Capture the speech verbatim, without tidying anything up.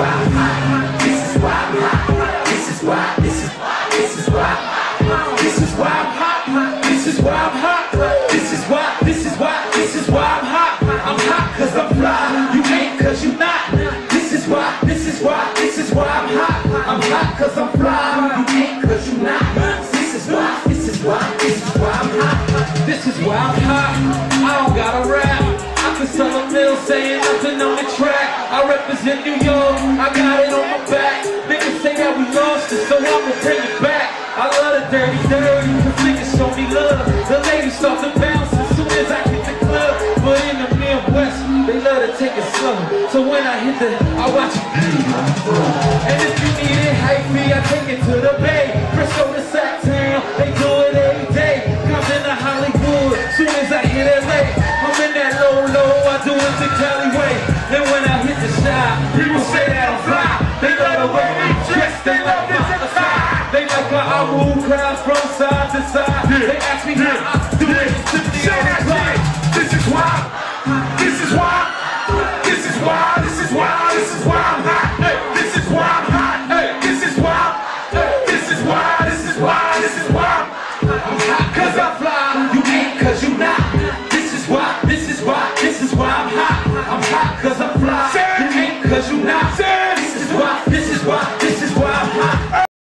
why I'm hot. This is why I'm hot. This is why, this is, this is why, this is why I'm hot. This is why I'm hot. This is why, this is why, this is why I'm hot. I'm hot cause I'm fly. You ain't cause you not. This is why, this is why, this is why I'm hot. I'm hot cause I'm fly. You ain't cause you not. This is why, this is why, this is why I'm hot. This is why I'm hot. I don't gotta rap. I can sell a mill saying nothing on the track. I represent New York. I got it on my back. Niggas say that we lost it, so I'ma bring it back. I love the dirty, dirty, cause niggas show me love. The ladies start to bounce as soon as I hit the club. But in the Midwest, they love to take it slow. So when I hit the, I watch it. And if you need it, hype me, I take it to the Bay. Frisco to Sacktown, they do it every day. Compton to Hollywood, soon as I hit L A. I'm in that low, low, I do it the Cali way. Then when I hit the shop, people say that I'm fly. They love the way I dress, they love my style. They like how I move crowds from side to side. They ask me how I